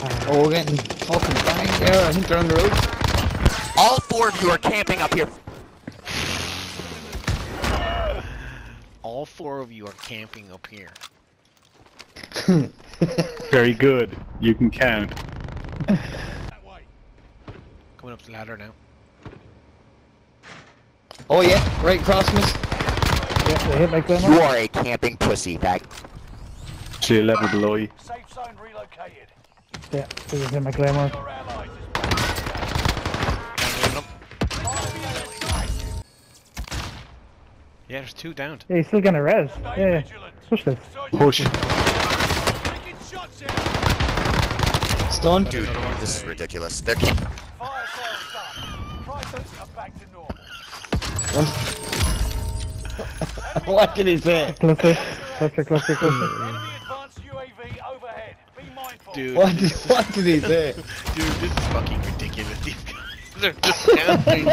Oh, we're getting fucking banged there. I think they're on the roof. All four of you are camping up here. All four of you are camping up here. Very good. You can count. Coming up the ladder now. Oh yeah, right across from us. Yeah, they hit my claymore. You are a camping pussy, bag. She a level below you. Safe zone relocated. Yeah, they just hit my claymore. Your allies is Yeah, there's two downed. Yeah, he's still gonna res. Yeah, vigilant. push this. Push. Taking shots here. Stunned. Dude, this is ridiculous. They're camping. Fire sales done. Prices are back to normal. What did he say? Cluster, cluster. Enemy advanced UAV overhead. Be mindful. Dude, What did he say? dude, this is fucking ridiculous. These guys are just camping.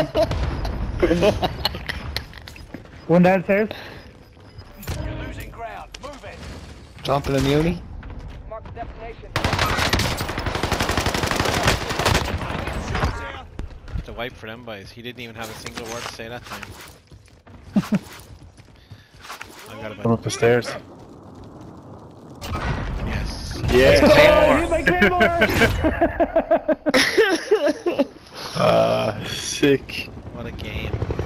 One downstairs. You're losing ground. Move it. Dropping a muni. Mark the destination. Shots here. It's a wipe for them boys. He didn't even have a single word to say that time. I got Come up the stairs. Yes. Yeah. Hit my claymore! Sick. What a game.